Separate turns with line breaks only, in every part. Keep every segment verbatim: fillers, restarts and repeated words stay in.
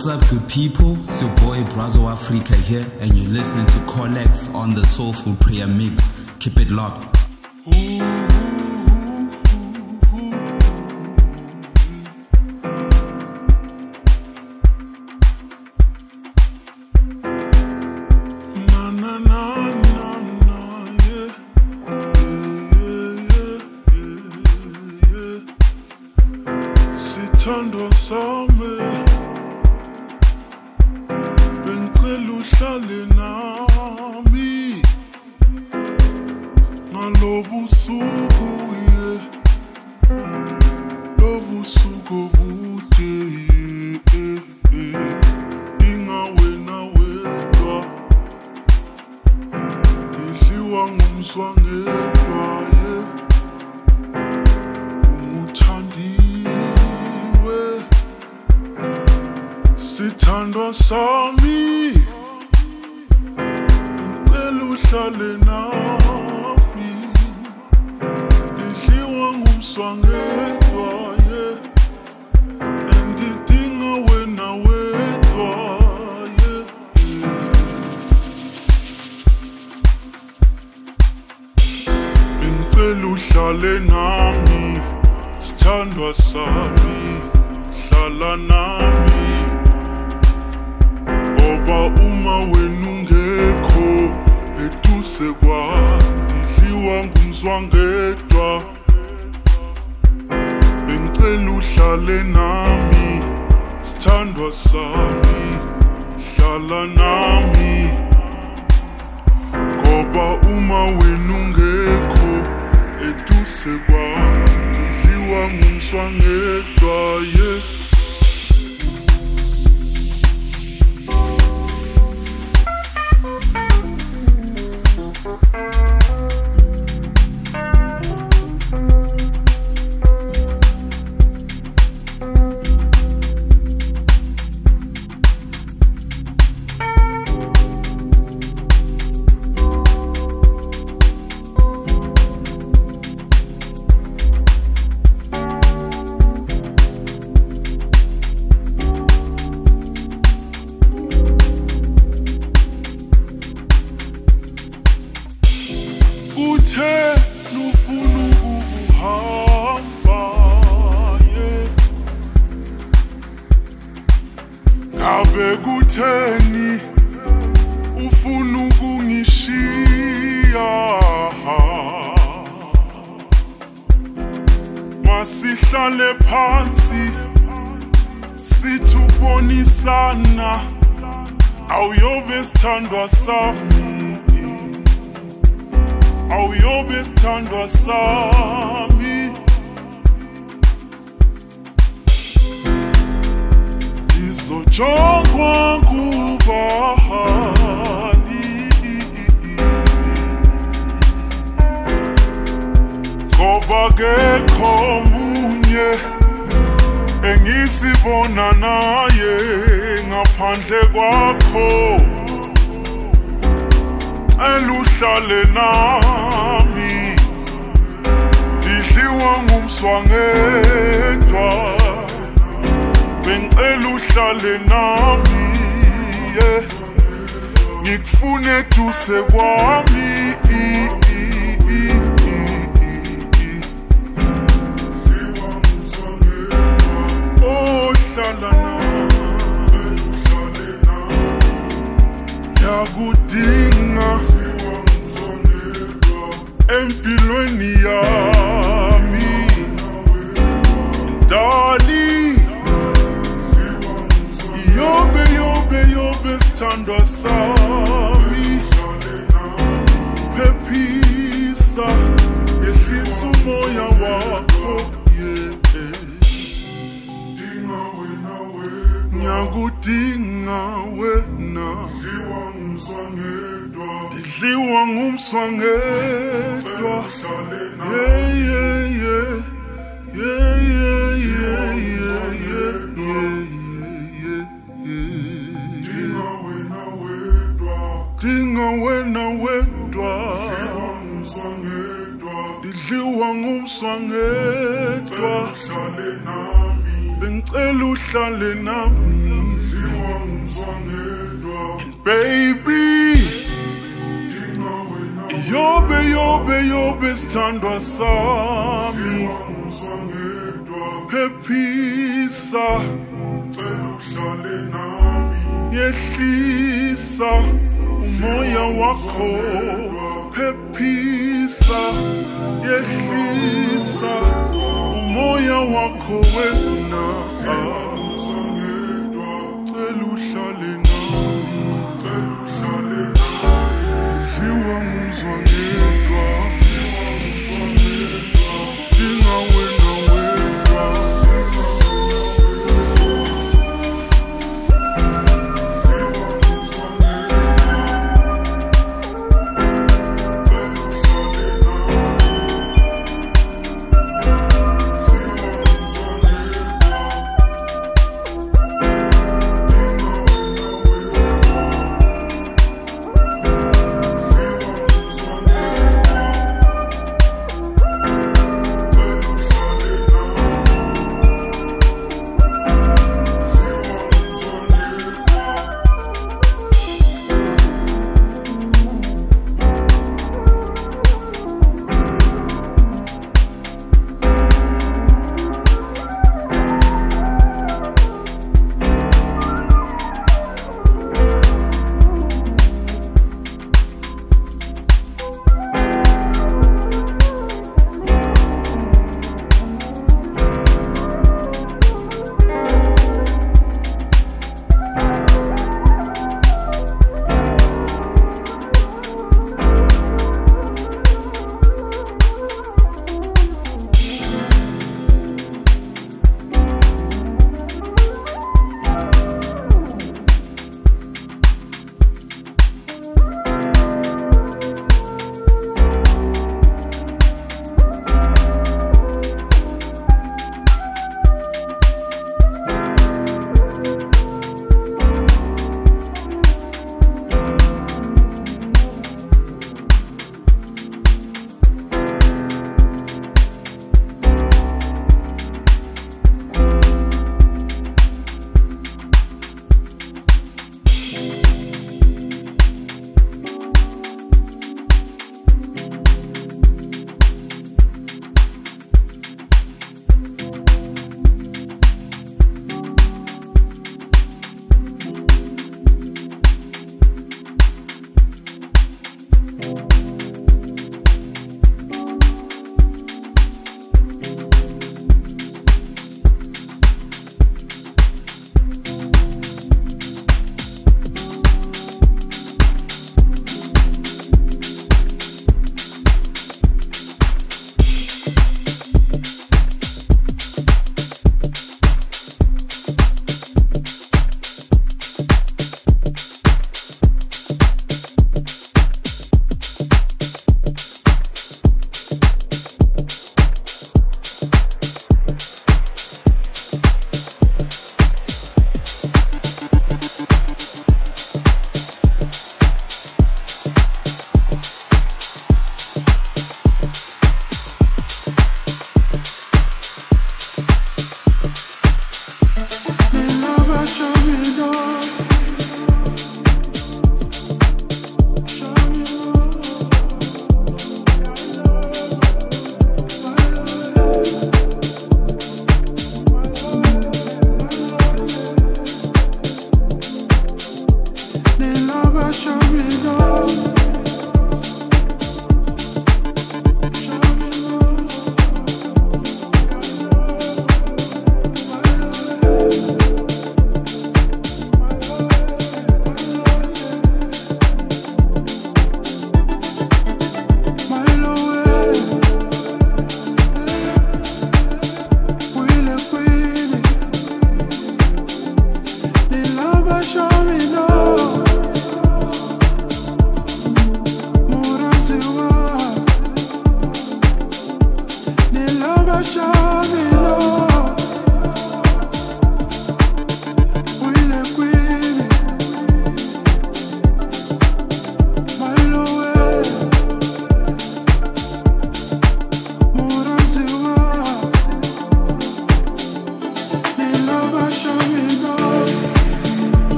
What's up, good people? It's your boy Brazo Africa here, and you're listening to Collex on the Soulful Prayer Mix. Keep it locked.
Sithando sami bengicela uhlale nami ngalobu suku ye lobu suku bude ingawe nawedwa idliwa ngumswangedwa ye Sithando sami ngicela uhlale nami idliwa ngumswangedwa ye engidinga wena wedwa ye ngicela uhlale nami sithandwa sami hlala nami Ngoba uma wena ungekho eduse kwami idliwa ngumswangedwa bengicela uhlale nami sithandwa sami hlala nami Ngoba uma wena ungekho eduse kwami idliwa ngumswangedwa yeah Uthe lufuna ukuhamba ye Ngabe kutheni ufuna ukungishiya Masihlale phansi sithubonisana awuyobe sithandwa sami Awuyobe sithandwa sami Izojongwa ngubani Ngoba akekho omunye engisibona naye ngaphandle kwakho Eluhlale nami idliwa ngumswangedwa bengicela uhlale nami yeah ngikufune eduse kwami oh hlala nami yakudinga empilweni yami Dali Yobe yobe yobe sithandwa sami Phephisa yehlisa umoya wakho Ngiyakudinga wena Idliwa ngumswangedwa Yeah yeah yeah Yeah yeah yeah yeah yeah yeah Dinga wena wedwa Dinga wena wedwa Idliwa ngumswangedwa Bengicela uhlale nami besithandwa sami phephisa uhlale nami yehlisa umoya wakho phephisa yehlisa umoya wakho wena cela uhlale nami udliwa ngumzwa ngedwa dinga wena wedwa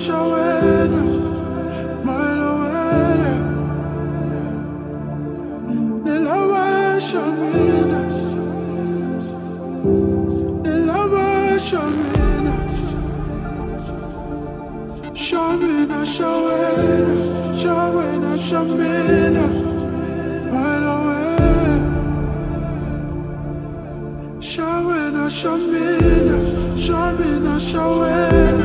shawena, malawena, nilawa shamina, nilawa shamina, shamina, shawena, shawena, shamina, malawena, shawena, shamina, shamina, shawena.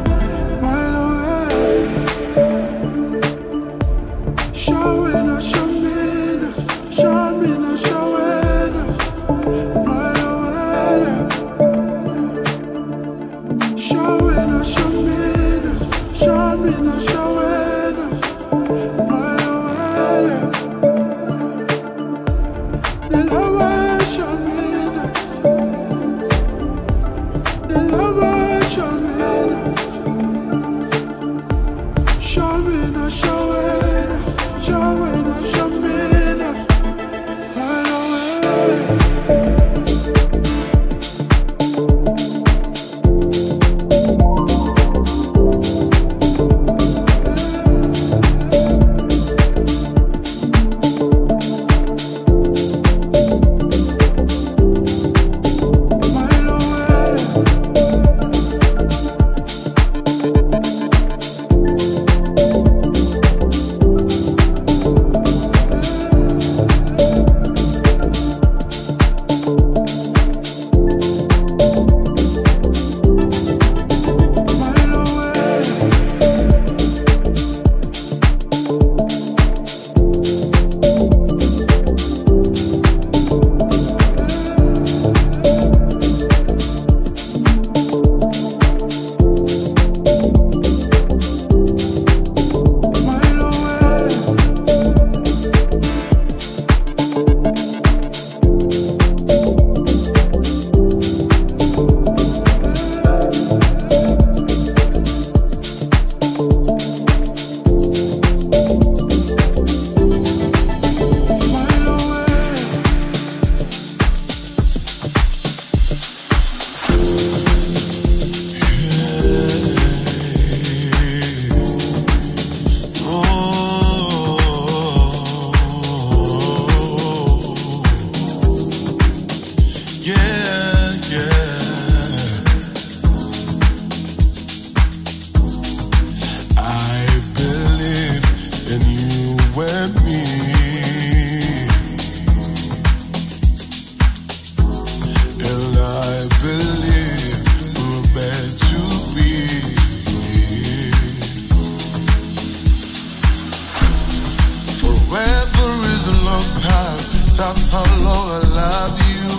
That's how long I love you.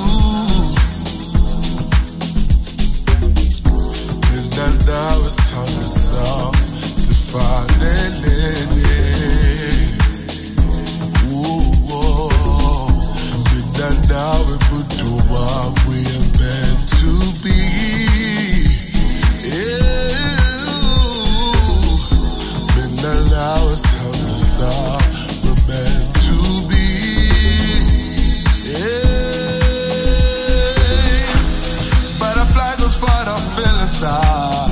And now it's time to stop. To find it. Ooh, and now we put to what we are meant to be. Yeah. And now it's time to stop. We're meant to be. Butterflies are spot I feel inside.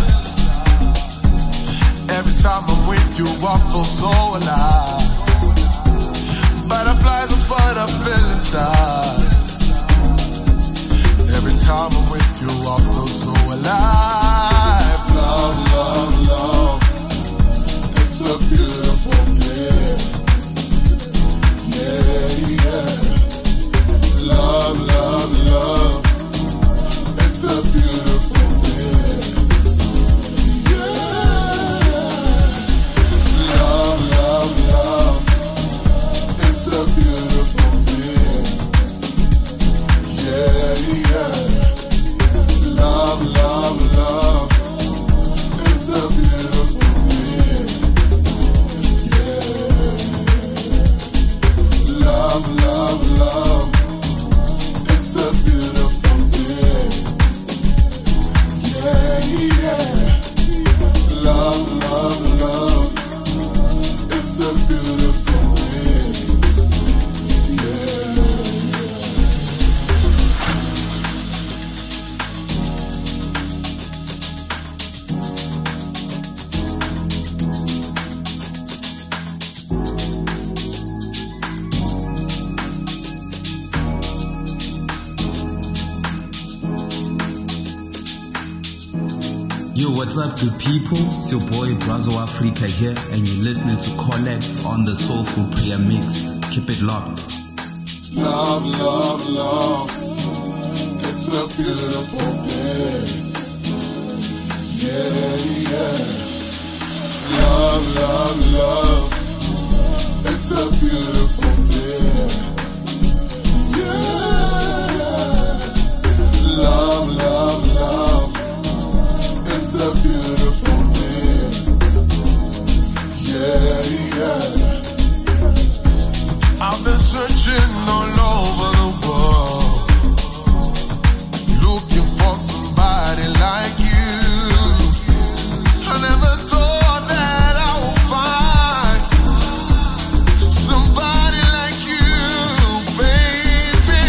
Every time I'm with you, I feel so alive. Butterflies are spot I feel inside. Every time I'm with you, I feel so alive. Love, love, love. It's a beautiful thing. Yeah, yeah. Love, love, love. It's a beautiful thing. Yeah. Love, love, love. It's a beautiful thing. Yeah, yeah. Love, love, love.
what's up, good people? It's your boy Brazo Africa here, and you're listening to Collex on the Soulful Prayer Mix. Keep it locked.
Love, love, love. It's a beautiful day. Yeah, yeah. Love, love, love. It's a beautiful day. Yeah. Love, love, love. It's a beautiful day. Yeah, yeah. I've been searching all over the world, looking for somebody like you. I never thought that I would find somebody like you, baby.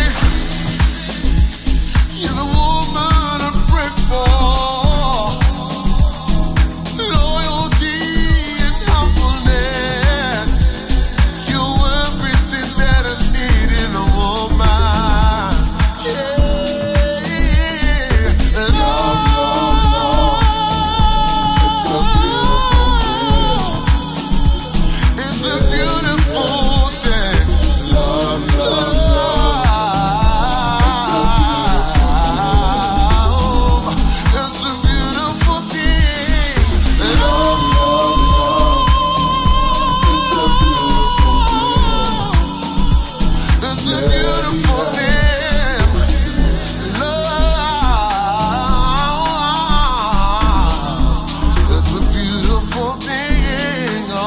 You're the woman I pray for, loyalty and humbleness. You're everything that I need in a woman. Yeah, love, love, love. It's a beautiful thing. Love, love, love. It's a beautiful thing. Love, love, love. It's a beautiful thing. It's a beautiful thing. Love. It's a beautiful thing. Oh.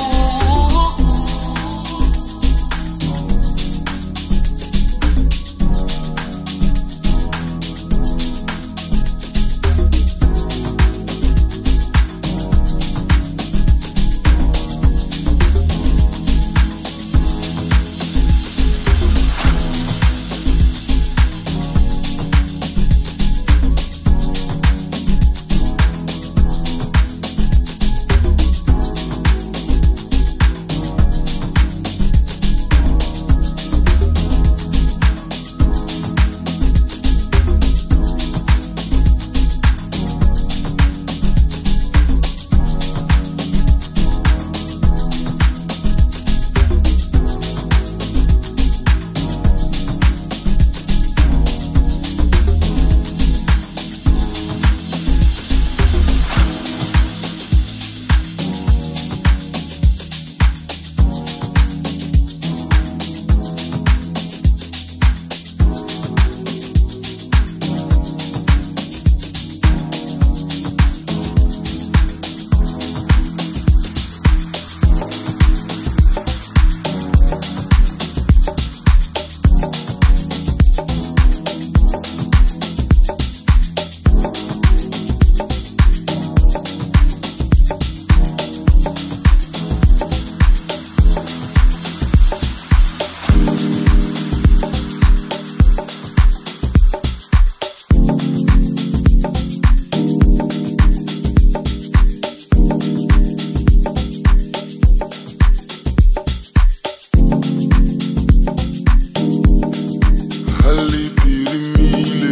Halipirimile,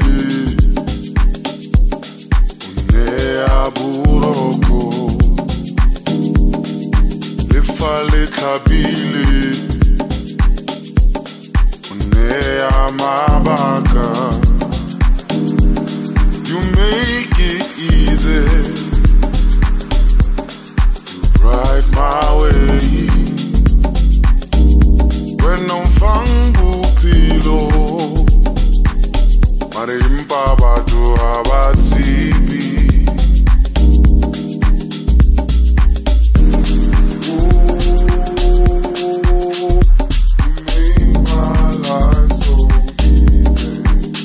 unea buroko, lefale tlhabile, unea mabaka. You make it easy, you ride my way. When I'm fangu pilo, marimpa batu abatibi. Ooh, you make my life so easy.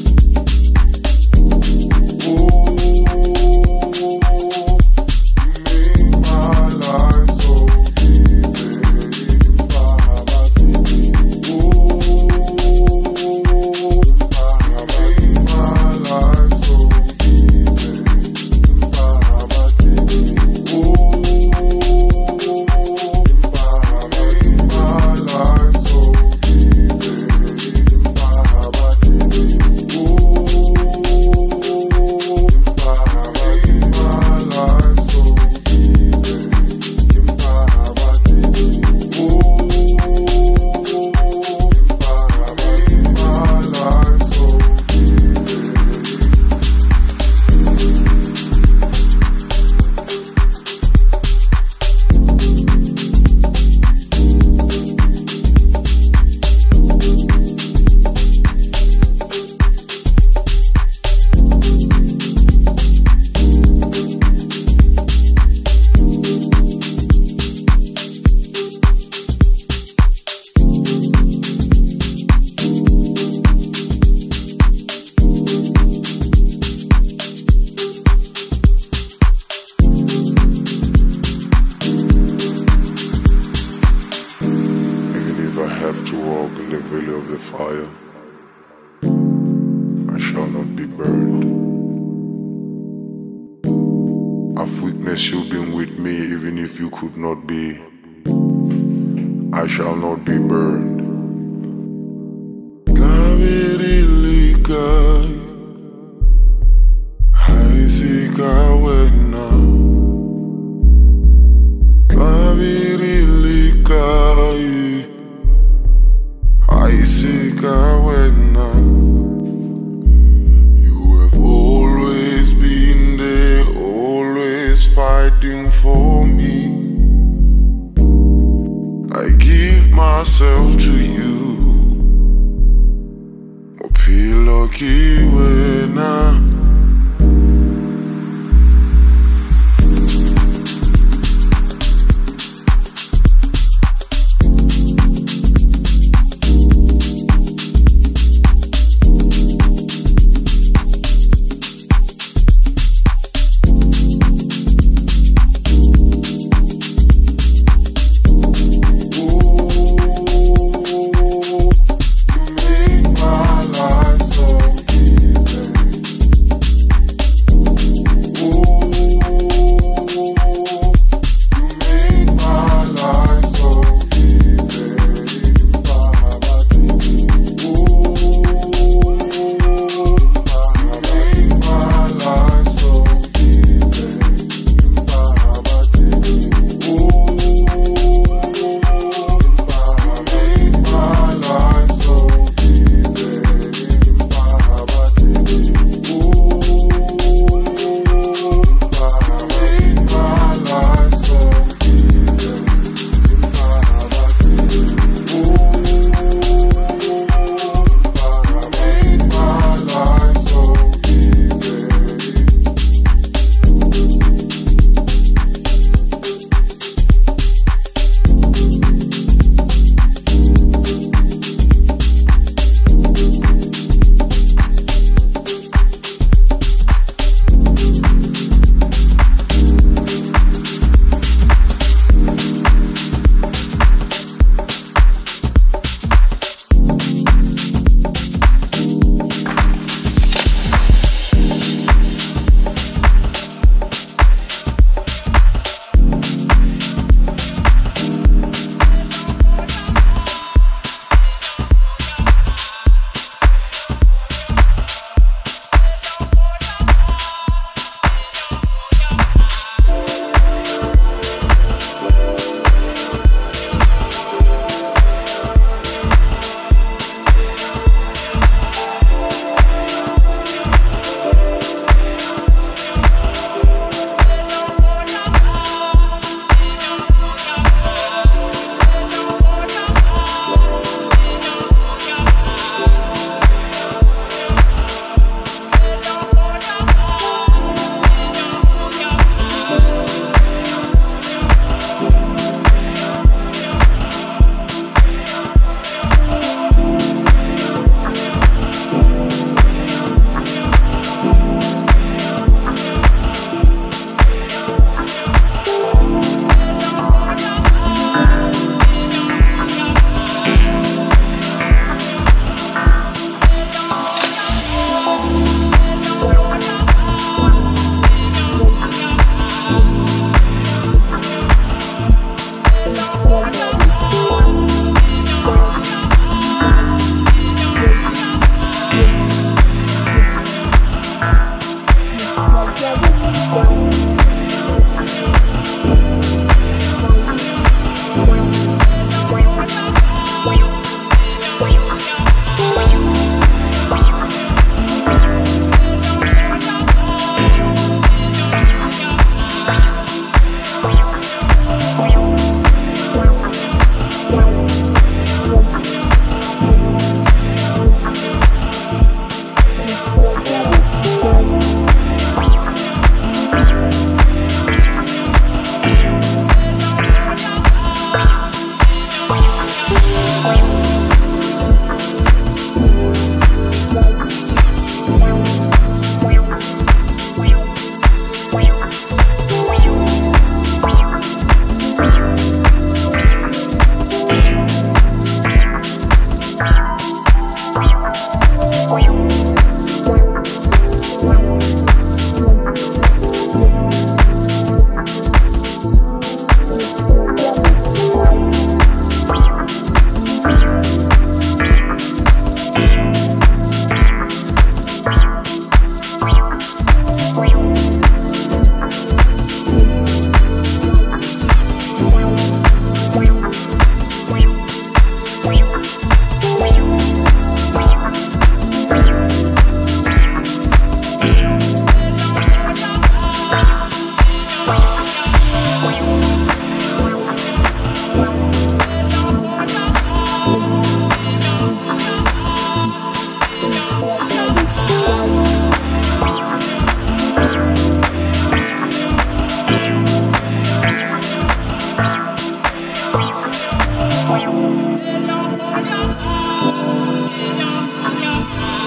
fire. I shall not be burned. I've witnessed you been with me even if you could not be. I shall not be burned. Tabirilika, Haizika wena. Tabirilika, Haizika wena. You have always been there, always fighting for me. I give myself to you. Mopilo kiwena.
Make my life so easy.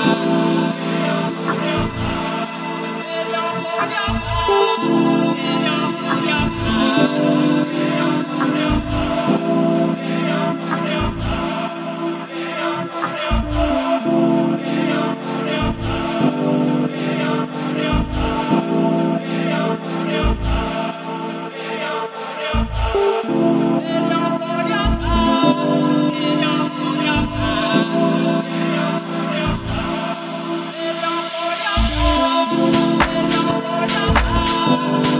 Oh,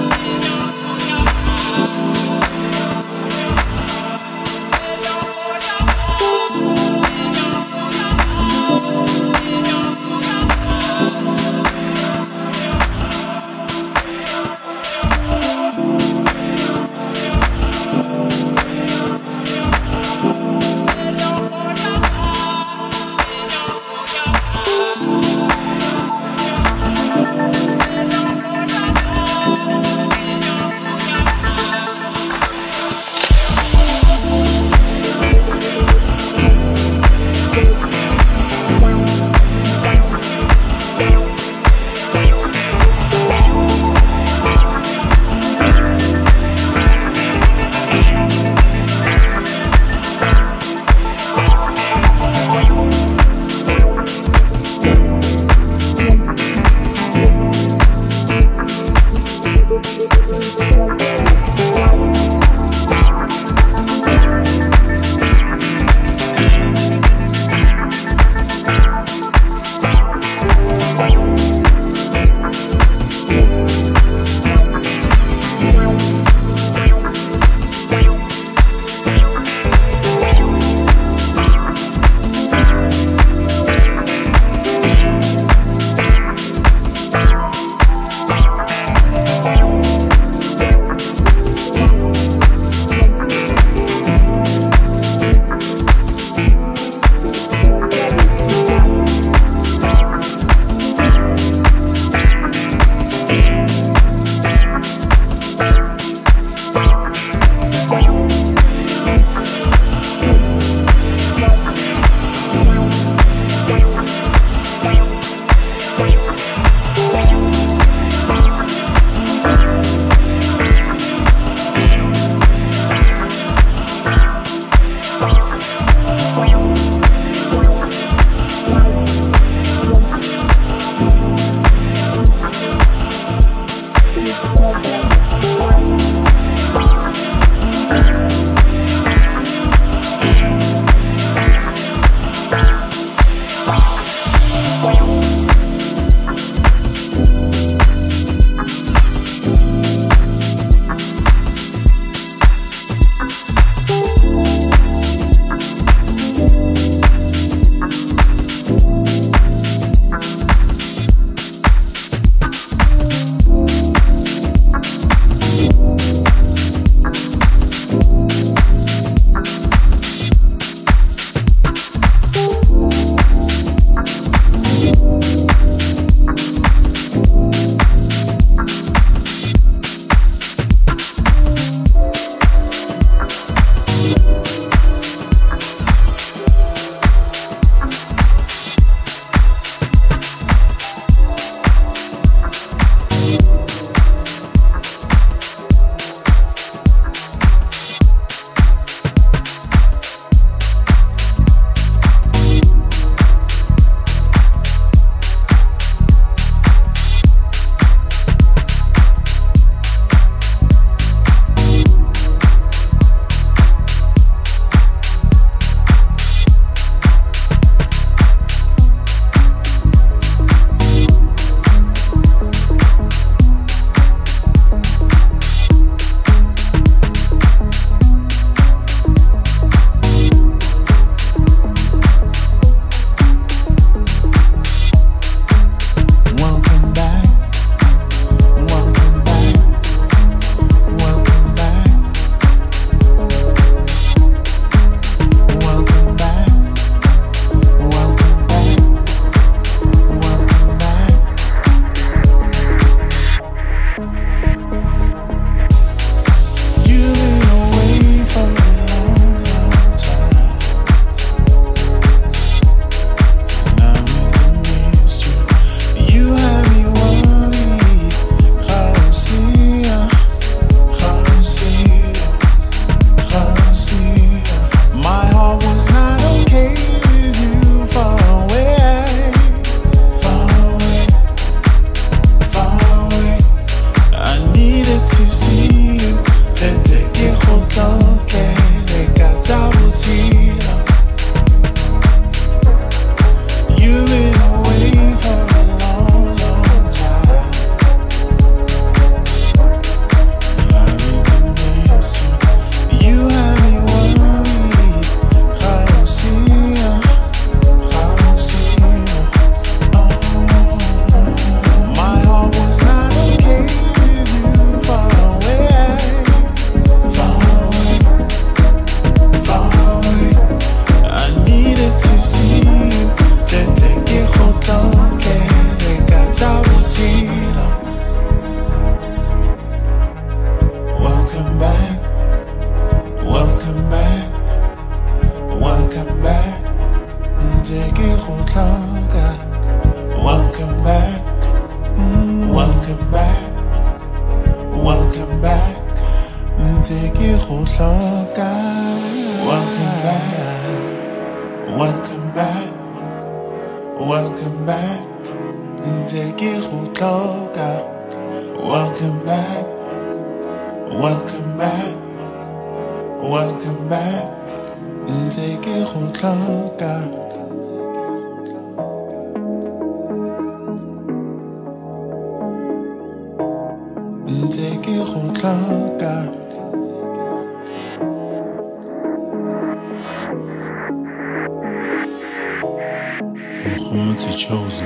hloka. Welcome back, mm, welcome back, welcome back. Ntse ke go hloka. Welcome back, welcome back, welcome back. Ntse ke go hloka. Welcome back, welcome back, welcome back. Ntse ke go hloka. Ntse ke go hloka. Mkhumutsi Chosen.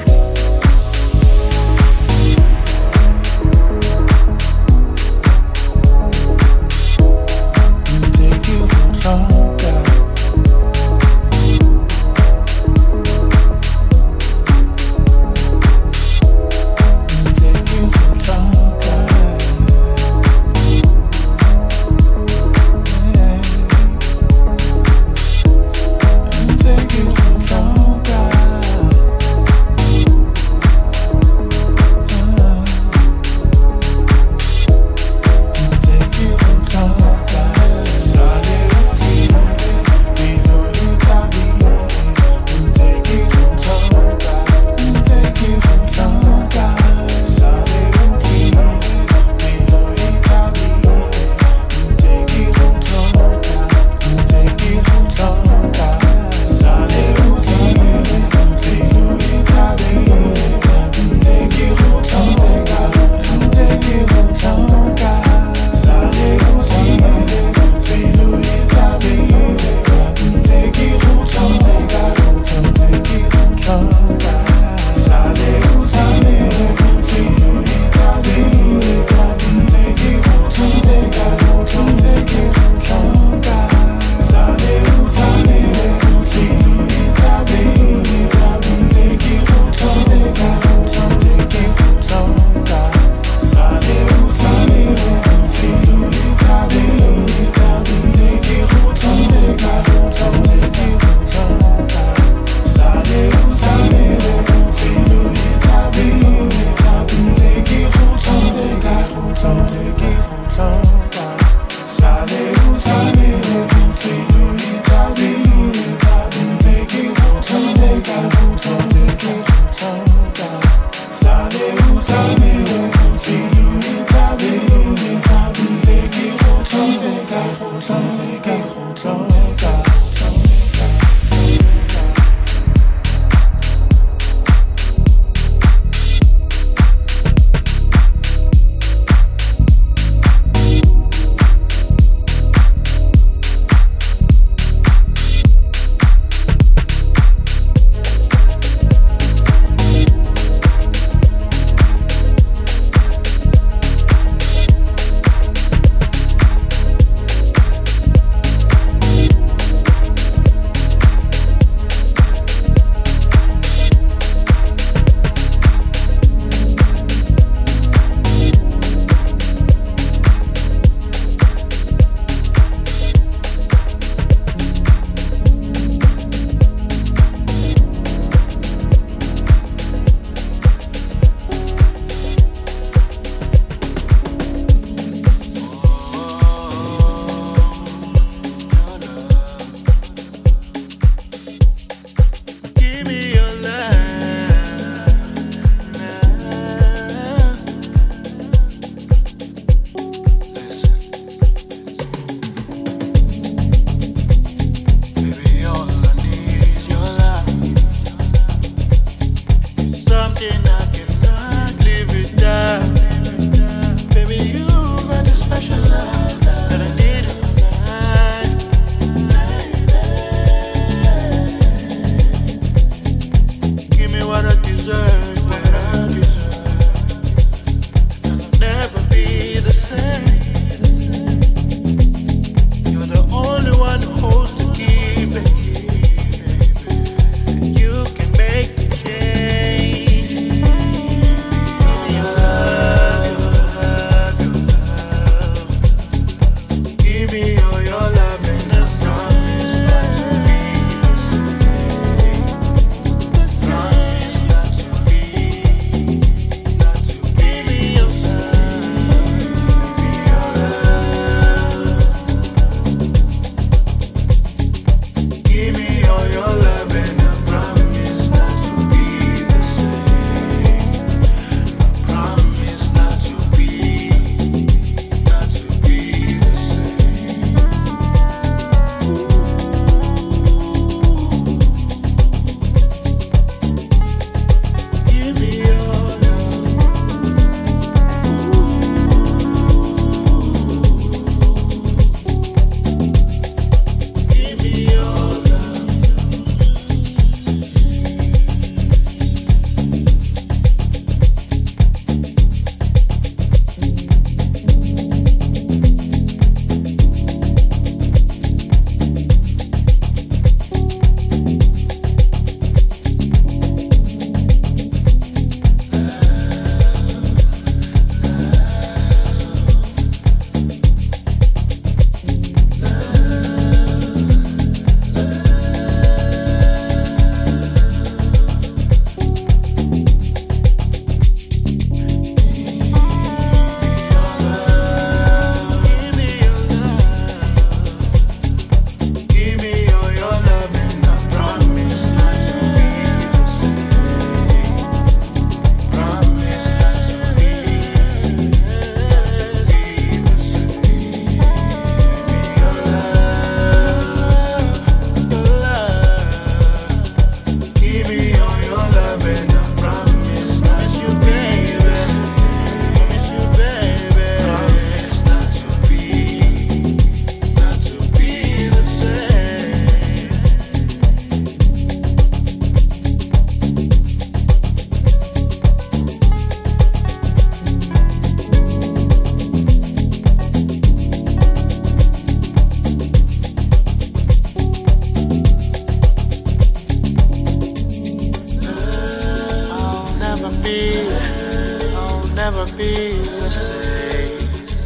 be, I'll never be the same.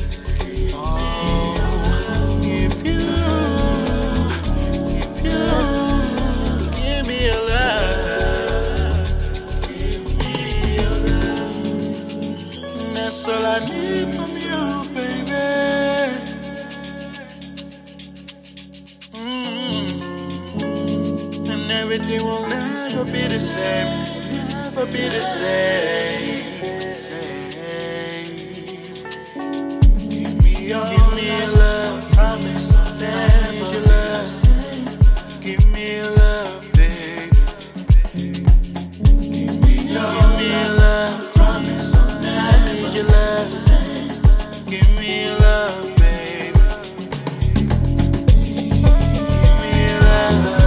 Oh, if you, if you give me your love, give me your love. That's all I need from you, baby. Mm. And everything will never be the same, never be the same. Give me your, give me your love, promise I'll never your love. Give me your love, baby. Give me your, give me your love, promise I'll never your love. Give me your love, baby. Give me your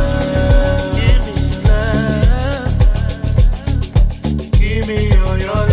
love, give me your love. Give me all your love.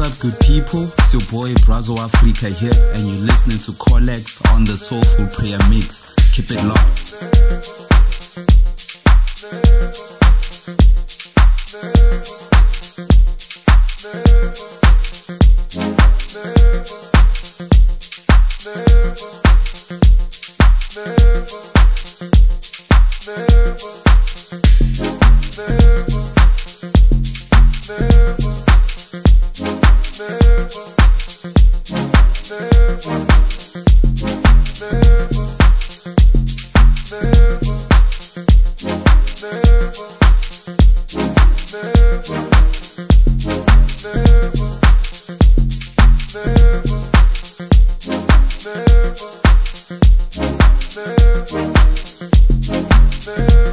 up, good people? It's your boy Brazo Africa here, and you're listening to Collex on the Soulful Prayer Mix. Keep it locked.
Never